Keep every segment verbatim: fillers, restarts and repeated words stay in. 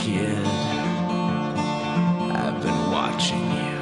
kid, I've been watching you.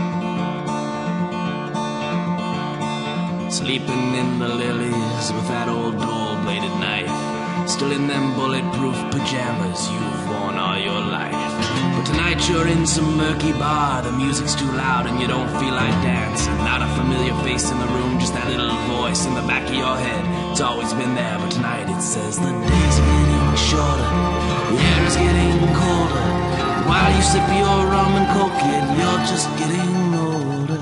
Sleeping in the lilies with that old dual-bladed knife, still in them bulletproof pajamas you've worn all your life. But tonight you're in some murky bar, the music's too loud and you don't feel like dancing. Not a familiar face in the room, just that little voice in the back of your head. It's always been there, but tonight it says the days are getting shorter, the air is getting colder. While you sip your rum and coke, kid, you're just getting older.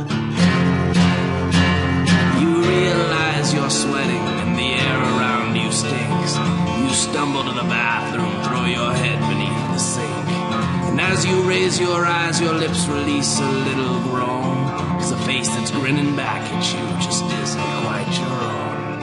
You realize you're sweating and the air around you stinks. You stumble to the bathroom, throw your head beneath the sink. And as you raise your eyes, your lips release a little groan, 'cause the face that's grinning back at you just isn't quite your own.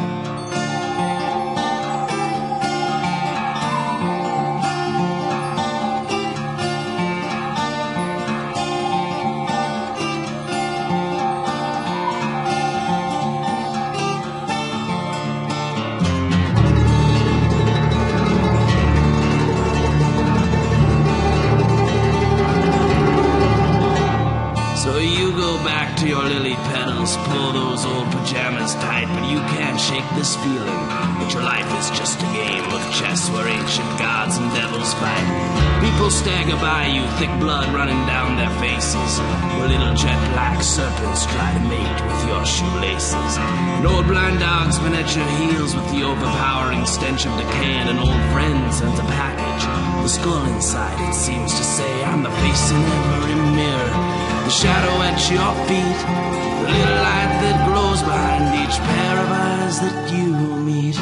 So you go back to your lily petals, pull those old pajamas tight, but you can't shake this feeling that your life is just a game of chess where ancient gods and devils fight. People stagger by you, thick blood running down their faces, where little jet black serpents try to mate with your shoelaces. An old blind dog's been at your heels with the overpowering stench of decay, and an old friend sends a package. The skull inside, it seems to say, I'm the face in every mirror, the shadow at your feet, the little light that glows behind each pair of eyes that you meet.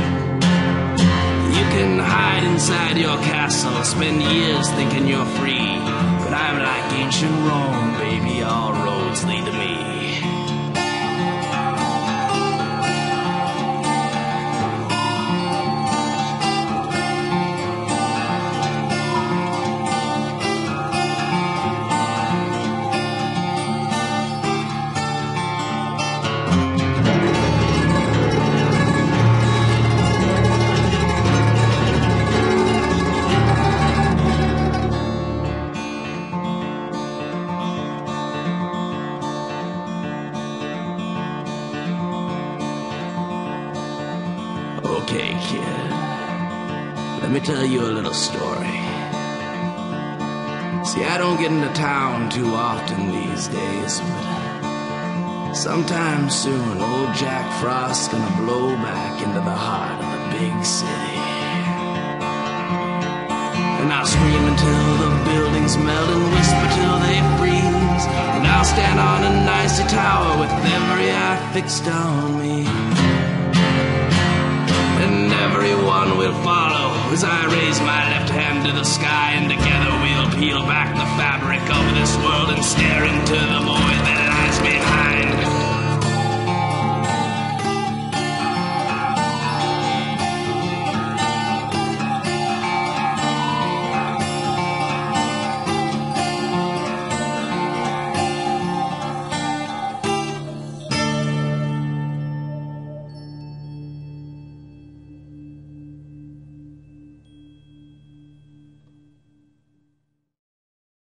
You can hide inside your castle, spend years thinking you're free, but I'm like ancient Rome, baby, all roads lead to me. Okay, kid, let me tell you a little story. See, I don't get into town too often these days, but sometime soon old Jack Frost's gonna blow back into the heart of the big city. And I'll scream until the buildings melt and whisper till they freeze, and I'll stand on an icy tower with every eye fixed on me. And everyone will follow as I raise my left hand to the sky, and together we'll peel back the fabric of this world and stare into